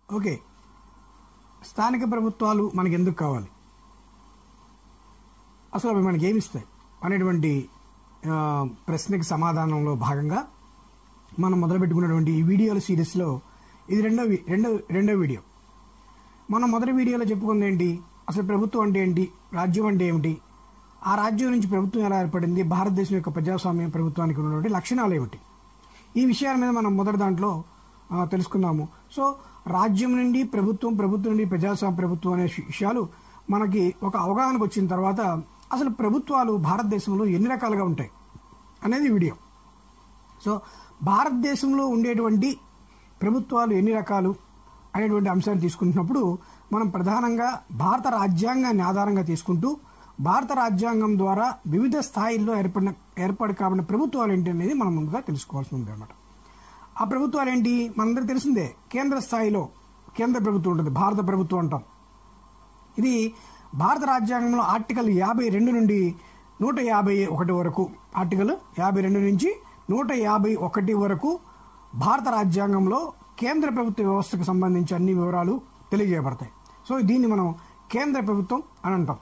Okay, స్థానిక ప్రభుత్వాలు మనకి ఎందుకు కావాలి, అసలు అవి మనకి ఏమిస్తాయి అనేటువంటి ప్రశ్నకి సమాధానంలో భాగంగా మనం మొదలుపెట్టుకున్నటువంటి ఈ వీడియోల సిరీస్లో ఇది రెండో వీడియో. మనం మొదటి వీడియోలో చెప్పుకుంది ఏంటి, అసలు ప్రభుత్వం అంటే ఏంటి, రాజ్యం అంటే ఏమిటి, ఆ రాజ్యం నుంచి ప్రభుత్వం ఎలా ఏర్పడింది, భారతదేశం యొక్క ప్రజాస్వామ్య ప్రభుత్వానికి ఉన్నటువంటి లక్షణాలు ఏమిటి, ఈ విషయాల మీద మనం మొదటి దాంట్లో తెలుసుకున్నాము. సో రాజ్యం నుండి ప్రభుత్వం, ప్రభుత్వం నుండి ప్రజాస్వామ్య ప్రభుత్వం అనే విషయాలు మనకి ఒక అవగాహనకు వచ్చిన తర్వాత అసలు ప్రభుత్వాలు భారతదేశంలో ఎన్ని రకాలుగా ఉంటాయి అనేది వీడియో. సో భారతదేశంలో ఉండేటువంటి ప్రభుత్వాలు ఎన్ని రకాలు అనేటువంటి అంశాన్ని తీసుకుంటున్నప్పుడు మనం ప్రధానంగా భారత రాజ్యాంగాన్ని ఆధారంగా తీసుకుంటూ భారత రాజ్యాంగం ద్వారా వివిధ స్థాయిల్లో ఏర్పాటు కాబడిన ప్రభుత్వాలు ఏంటి అనేది మనం ముందుగా తెలుసుకోవాల్సి ఉంది అన్నమాట. ఆ ప్రభుత్వాలు ఏంటి మనందరికీ తెలిసిందే. కేంద్ర స్థాయిలో కేంద్ర ప్రభుత్వం ఉంటుంది, భారత ప్రభుత్వం అంటాం. ఇది భారత రాజ్యాంగంలో ఆర్టికల్ 52 నుండి 151 వరకు, ఆర్టికల్ 52 నుంచి 151 వరకు భారత రాజ్యాంగంలో కేంద్ర ప్రభుత్వ వ్యవస్థకు సంబంధించి అన్ని వివరాలు తెలియజేయబడతాయి. సో దీన్ని మనం కేంద్ర ప్రభుత్వం అని అంటాం.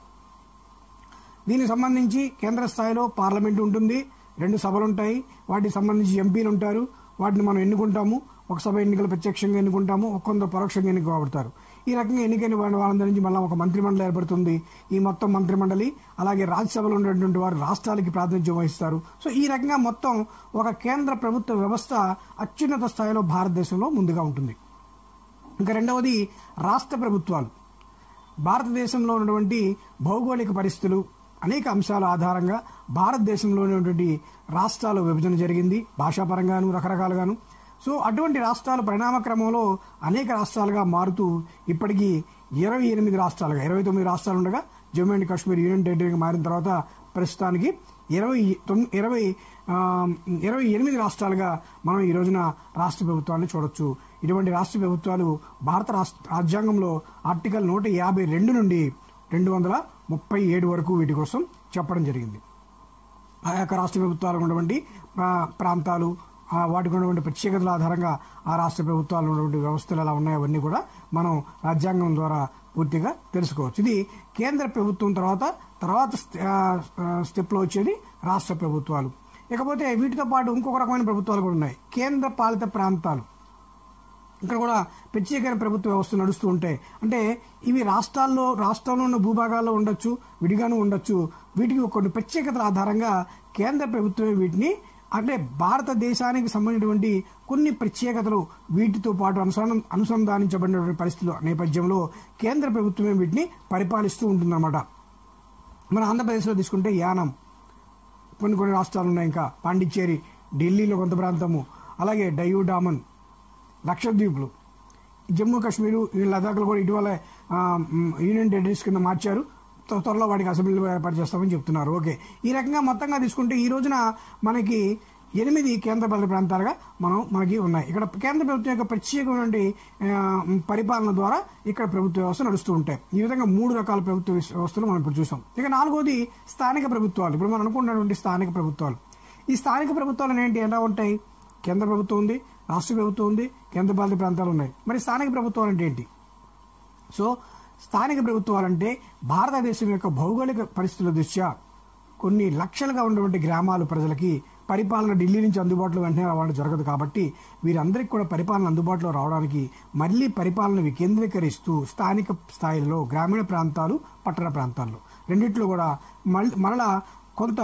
దీనికి సంబంధించి కేంద్ర స్థాయిలో పార్లమెంటు ఉంటుంది, 2 సభలు ఉంటాయి, వాటికి సంబంధించి ఎంపీలు ఉంటారు, వాటిని మనం ఎన్నుకుంటాము. ఒక సభ ఎన్నికలు ప్రత్యక్షంగా ఎన్నుకుంటాము, కొందరు పరోక్షంగా ఎన్నుకోబడతారు. ఈ రకంగా ఎన్నికైన వాళ్ళందరి నుంచి మళ్ళీ ఒక మంత్రిమండలి ఏర్పడుతుంది. ఈ మొత్తం మంత్రిమండలి అలాగే రాజ్యసభలో ఉన్నటువంటి వారు రాష్ట్రాలకి ప్రాతినిధ్యం వహిస్తారు. సో ఈ రకంగా మొత్తం ఒక కేంద్ర ప్రభుత్వ వ్యవస్థ అత్యున్నత స్థాయిలో భారతదేశంలో ముందుగా ఉంటుంది. ఇంకా రెండవది రాష్ట్ర ప్రభుత్వాలు. భారతదేశంలో ఉన్నటువంటి భౌగోళిక పరిస్థితులు, అనేక అంశాల ఆధారంగా భారతదేశంలో ఉన్నటువంటి రాష్ట్రాల విభజన జరిగింది, భాషాపరంగాను రకరకాలుగాను. సో అటువంటి రాష్ట్రాలు పరిణామ క్రమంలో అనేక రాష్ట్రాలుగా మారుతూ ఇప్పటికీ 28 రాష్ట్రాలుగా, 29 రాష్ట్రాలు ఉండగా జమ్మూ అండ్ కాశ్మీర్ యూనియన్ టెరిటరీగా మారిన తర్వాత ప్రస్తుతానికి 28 రాష్ట్రాలుగా మనం ఈ రోజున రాష్ట్ర ప్రభుత్వాన్ని చూడొచ్చు. ఇటువంటి రాష్ట్ర ప్రభుత్వాలు భారత రాజ్యాంగంలో ఆర్టికల్ 152 నుండి 237 వరకు వీటి కోసం చెప్పడం జరిగింది. ఆ యొక్క రాష్ట్ర ప్రభుత్వాలకు ఉన్నటువంటి ప్రాంతాలు, వాటికి ఉన్నటువంటి ప్రత్యేకతల ఆధారంగా ఆ రాష్ట్ర ప్రభుత్వాలు ఉన్నటువంటి వ్యవస్థలు ఎలా ఉన్నాయో అవన్నీ కూడా మనం రాజ్యాంగం ద్వారా పూర్తిగా తెలుసుకోవచ్చు. ఇది కేంద్ర ప్రభుత్వం తర్వాత స్టెప్లో వచ్చేది రాష్ట్ర ప్రభుత్వాలు. ఇకపోతే వీటితో పాటు ఇంకొక రకమైన ప్రభుత్వాలు కూడా ఉన్నాయి, కేంద్ర పాలిత ప్రాంతాలు. ఇక్కడ కూడా ప్రత్యేకమైన ప్రభుత్వ వ్యవస్థలు నడుస్తూ ఉంటాయి. అంటే ఇవి రాష్ట్రంలో ఉన్న భూభాగాల్లో ఉండొచ్చు, విడిగాను ఉండొచ్చు. వీటికి కొన్ని ప్రత్యేకతల ఆధారంగా కేంద్ర ప్రభుత్వమే వీటిని, అంటే భారతదేశానికి సంబంధించినటువంటి కొన్ని ప్రత్యేకతలు వీటితో పాటు అనుసంధానించబడినటువంటి పరిస్థితుల నేపథ్యంలో కేంద్ర ప్రభుత్వమే వీటిని పరిపాలిస్తూ ఉంటుందన్నమాట. మన ఆంధ్రప్రదేశ్లో తీసుకుంటే యానం, కొన్ని రాష్ట్రాలు ఉన్నాయి, ఇంకా పాండిచ్చేరి, ఢిల్లీలో కొంత ప్రాంతము, అలాగే డయ్యూ డామన్, లక్షద్వీప్లు, జమ్మూ కాశ్మీరు, లదాఖ్లు కూడా ఇటీవల యూనియన్ టెరిటరీస్ కింద మార్చారు. త్వరలో వాటికి అసెంబ్లీలో ఏర్పాటు చేస్తామని చెప్తున్నారు. ఓకే, ఈ రకంగా మొత్తంగా తీసుకుంటే ఈ రోజున మనకి 8 కేంద్రపాలిత ప్రాంతాలుగా మనకి ఉన్నాయి. ఇక్కడ కేంద్ర ప్రభుత్వం యొక్క ప్రత్యేకమైనటువంటి పరిపాలన ద్వారా ఇక్కడ ప్రభుత్వ వ్యవస్థ నడుస్తూ ఉంటాయి. ఈ విధంగా 3 రకాల ప్రభుత్వ వ్యవస్థలు మనం ఇప్పుడు చూసాం. ఇక 4వది స్థానిక ప్రభుత్వాలు. ఇప్పుడు మనం అనుకున్నటువంటి స్థానిక ప్రభుత్వాలు. ఈ స్థానిక ప్రభుత్వాలు ఏంటి, ఎలా ఉంటాయి? కేంద్ర ప్రభుత్వం ఉంది, రాష్ట్ర ప్రభుత్వం ఉంది, కేంద్రపాలిత ప్రాంతాలు ఉన్నాయి. మరి స్థానిక ప్రభుత్వాలు అంటే ఏంటి? సో స్థానిక ప్రభుత్వాలంటే భారతదేశం యొక్క భౌగోళిక పరిస్థితుల దృష్ట్యా కొన్ని లక్షలుగా ఉన్నటువంటి గ్రామాలు ప్రజలకి పరిపాలన ఢిల్లీ నుంచి అందుబాటులో వెంటనే రావడం జరగదు. కాబట్టి వీరందరికీ కూడా పరిపాలన అందుబాటులో రావడానికి మళ్ళీ పరిపాలన వికేంద్రీకరిస్తూ స్థానిక స్థాయిలో గ్రామీణ ప్రాంతాలు, పట్టణ ప్రాంతాల్లో రెండిట్లో కూడా మరలా కొంత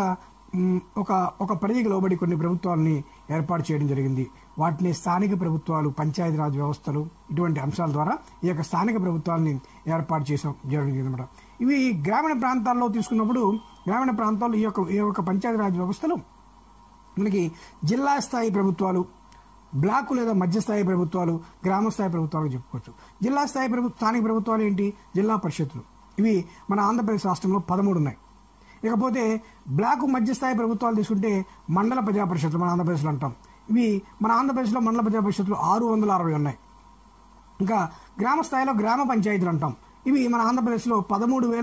ఒక పరిధికి లోబడి కొన్ని ప్రభుత్వాలని ఏర్పాటు చేయడం జరిగింది. వాటిని స్థానిక ప్రభుత్వాలు, పంచాయతీరాజ్ వ్యవస్థలు, ఇటువంటి అంశాల ద్వారా ఈ యొక్క స్థానిక ప్రభుత్వాలని ఏర్పాటు జరిగింది అనమాట. ఇవి గ్రామీణ ప్రాంతాల్లో తీసుకున్నప్పుడు గ్రామీణ ప్రాంతాల్లో ఈ యొక్క పంచాయతీరాజ్ వ్యవస్థలు మనకి జిల్లా స్థాయి ప్రభుత్వాలు, బ్లాక్ లేదా మధ్యస్థాయి ప్రభుత్వాలు, గ్రామ స్థాయి ప్రభుత్వాలు చెప్పుకోవచ్చు. జిల్లా స్థాయి స్థానిక ప్రభుత్వాలు ఏంటి? జిల్లా పరిషత్తులు. ఇవి మన ఆంధ్రప్రదేశ్ రాష్ట్రంలో 13 ఉన్నాయి. ఇకపోతే బ్లాక్ మధ్యస్థాయి ప్రభుత్వాలు తీసుకుంటే మండల ప్రజా పరిషత్తులు మన ఆంధ్రప్రదేశ్లో అంటాం. ఇవి మన ఆంధ్రప్రదేశ్లో మండల ప్రజా పరిషత్తులు 660 ఉన్నాయి. ఇంకా గ్రామ స్థాయిలో గ్రామ పంచాయతీలు అంటాం. ఇవి మన ఆంధ్రప్రదేశ్లో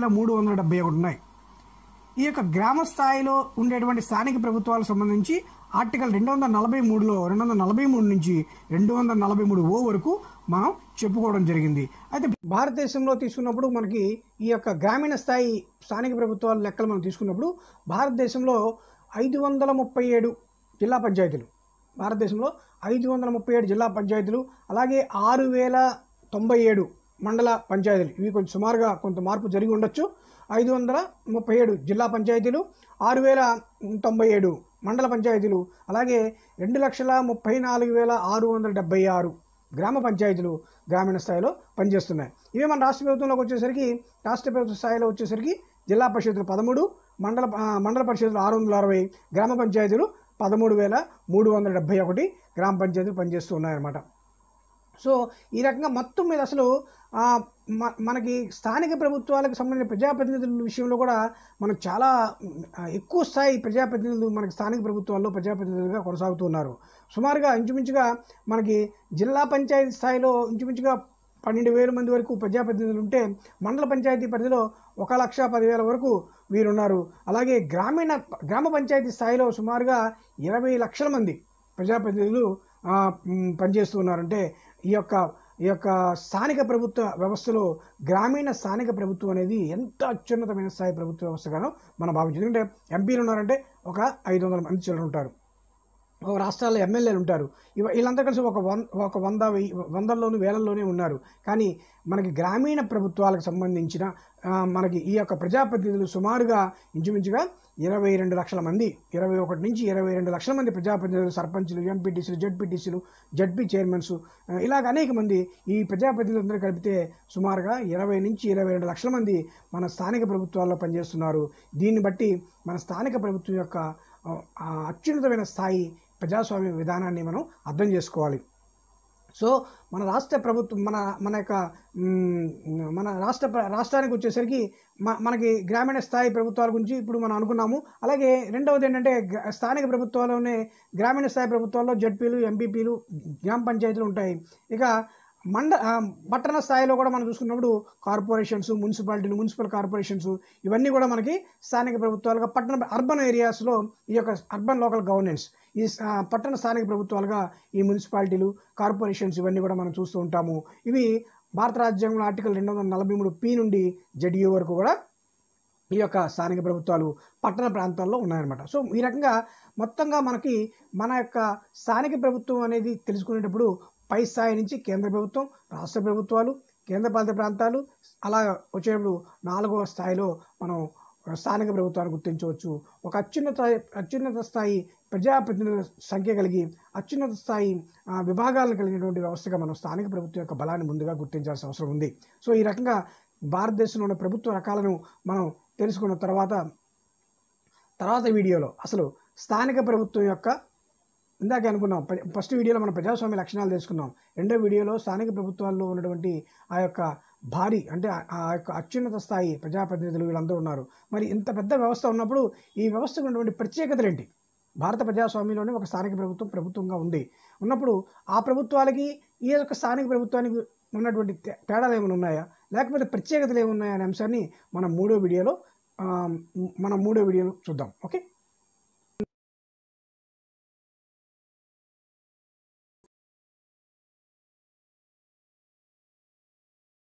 13,371 ఉన్నాయి. ఈ యొక్క గ్రామ స్థాయిలో ఉండేటువంటి స్థానిక ప్రభుత్వాలకు సంబంధించి ఆర్టికల్ 243లో 243 నుంచి 243 వరకు మనం చెప్పుకోవడం జరిగింది. అయితే భారతదేశంలో తీసుకున్నప్పుడు మనకి ఈ యొక్క గ్రామీణ స్థాయి స్థానిక ప్రభుత్వాల లెక్కలు మనం తీసుకున్నప్పుడు భారతదేశంలో 537 జిల్లా పంచాయతీలు, భారతదేశంలో 537 జిల్లా పంచాయతీలు, అలాగే 6097 మండల పంచాయతీలు, ఇవి కొంచెం సుమారుగా కొంత మార్పు జరిగి ఉండొచ్చు. 537 జిల్లా పంచాయతీలు, 6097 మండల పంచాయతీలు, అలాగే 2,34,676 గ్రామ పంచాయతీలు గ్రామీణ స్థాయిలో పనిచేస్తున్నాయి. ఇవి మన రాష్ట్ర ప్రభుత్వంలోకి వచ్చేసరికి, రాష్ట్ర ప్రభుత్వ స్థాయిలో వచ్చేసరికి జిల్లా పరిషత్తులు 13, మండల పరిషత్తులు 660, గ్రామ పంచాయతీలు 13,371 గ్రామ పంచాయతీలు పనిచేస్తూ ఉన్నాయన్నమాట. సో ఈ రకంగా మొత్తం మీద అసలు మనకి స్థానిక ప్రభుత్వాలకు సంబంధించిన ప్రజాప్రతినిధుల విషయంలో కూడా మనకు చాలా ఎక్కువ స్థాయి ప్రజాప్రతినిధులు మనకి స్థానిక ప్రభుత్వాల్లో ప్రజాప్రతినిధులుగా కొనసాగుతున్నారు. సుమారుగా ఇంచుమించుగా మనకి జిల్లా పంచాయతీ స్థాయిలో ఇంచుమించుగా 12,000 మంది వరకు ప్రజాప్రతినిధులు ఉంటే, మండల పంచాయతీ పరిధిలో 1,10,000 వరకు వీరున్నారు. అలాగే గ్రామ పంచాయతీ స్థాయిలో సుమారుగా 20 లక్షల మంది ప్రజాప్రతినిధులు పనిచేస్తూ ఉన్నారంటే ఈ యొక్క స్థానిక ప్రభుత్వ వ్యవస్థలో గ్రామీణ స్థానిక ప్రభుత్వం అనేది ఎంత అత్యున్నతమైన స్థాయి ప్రభుత్వ వ్యవస్థగానో మనం భావించాలి. ఎందుకంటే ఎంపీలు ఉన్నారంటే ఒక 500 మంది చిల్లర ఉంటారు, ఒక రాష్ట్రాల్లో ఎమ్మెల్యేలు ఉంటారు, వీళ్ళంతా కలిసి ఒక 100,000 వేలల్లోనే ఉన్నారు. కానీ మనకి గ్రామీణ ప్రభుత్వాలకు సంబంధించిన మనకి ఈ యొక్క ప్రజాప్రతినిధులు సుమారుగా ఇంచుమించుగా 22 లక్షల మంది, 21 నుంచి 22 లక్షల మంది ప్రజాప్రతినిధులు, సర్పంచులు, ఎంపీటీసీలు, జడ్పీటీసీలు, జడ్పీ చైర్మన్స్, ఇలాగ అనేక మంది ఈ ప్రజాప్రతినిధులందరూ కలిపితే సుమారుగా 20 నుంచి 22 లక్షల మంది మన స్థానిక ప్రభుత్వాల్లో పనిచేస్తున్నారు. దీన్ని బట్టి మన స్థానిక ప్రభుత్వం యొక్క అత్యున్నతమైన స్థాయి ప్రజాస్వామ్య విధానాన్ని మనం అర్థం చేసుకోవాలి. సో మన రాష్ట్ర ప్రభుత్వం మన రాష్ట్రానికి వచ్చేసరికి మనకి గ్రామీణ స్థాయి ప్రభుత్వాల గురించి ఇప్పుడు మనం అనుకున్నాము. అలాగే రెండవది ఏంటంటే స్థానిక ప్రభుత్వాల్లోనే గ్రామీణ స్థాయి ప్రభుత్వాల్లో జడ్పీలు, ఎంపీపీలు, గ్రామ పంచాయతీలు ఉంటాయి. ఇక పట్టణ స్థాయిలో కూడా మనం చూసుకున్నప్పుడు కార్పొరేషన్స్, మున్సిపాలిటీలు, మున్సిపల్ కార్పొరేషన్స్, ఇవన్నీ కూడా మనకి స్థానిక ప్రభుత్వాలుగా అర్బన్ ఏరియాస్లో ఈ యొక్క అర్బన్ లోకల్ గవర్నెన్స్, ఈ పట్టణ స్థానిక ప్రభుత్వాలుగా ఈ మున్సిపాలిటీలు, కార్పొరేషన్స్ ఇవన్నీ కూడా మనం చూస్తూ ఉంటాము. ఇవి భారత రాజ్యాంగంలో ఆర్టికల్ 243P నుండి ZU వరకు కూడా ఈ యొక్క స్థానిక ప్రభుత్వాలు పట్టణ ప్రాంతాల్లో ఉన్నాయన్నమాట. సో ఈ రకంగా మొత్తంగా మనకి మన యొక్క స్థానిక ప్రభుత్వం అనేది తెలుసుకునేటప్పుడు పై స్థాయి నుంచి కేంద్ర ప్రభుత్వం, రాష్ట్ర ప్రభుత్వాలు, కేంద్రపాలిత ప్రాంతాలు, అలా వచ్చేటప్పుడు 4వ స్థాయిలో మనం స్థానిక ప్రభుత్వాన్ని గుర్తించవచ్చు. ఒక అత్యున్నత స్థాయి ప్రజాప్రతినిధుల సంఖ్య కలిగి అత్యున్నత స్థాయి విభాగాలను కలిగినటువంటి వ్యవస్థగా మనం స్థానిక ప్రభుత్వం యొక్క బలాన్ని ముందుగా గుర్తించాల్సిన అవసరం ఉంది. సో ఈ రకంగా భారతదేశంలో ఉన్న ప్రభుత్వ రకాలను మనం తెలుసుకున్న తర్వాత వీడియోలో అసలు స్థానిక ప్రభుత్వం యొక్క ఇందాకే అనుకున్నాం, ఫస్ట్ వీడియోలో మనం ప్రజాస్వామ్య లక్షణాలు తెలుసుకున్నాం. రెండో వీడియోలో స్థానిక ప్రభుత్వాల్లో ఉన్నటువంటి ఆ యొక్క భారీ అంటే ఆ యొక్క అత్యున్నత స్థాయి ప్రజాప్రతినిధులు వీళ్ళందరూ ఉన్నారు. మరి ఇంత పెద్ద వ్యవస్థ ఉన్నప్పుడు ఈ వ్యవస్థకు ఉన్నటువంటి ప్రత్యేకతలు ఏంటి? భారత ప్రజాస్వామ్యంలోనే ఒక స్థానిక ప్రభుత్వంగా ఉన్నప్పుడు ఆ ప్రభుత్వాలకి ఈ యొక్క స్థానిక ప్రభుత్వానికి ఉన్నటువంటి తేడాలు ఏమైనా ఉన్నాయా, లేకపోతే ప్రత్యేకతలు ఏమున్నాయా అనే అంశాన్ని మనం మూడో వీడియోలో చూద్దాం. ఓకే.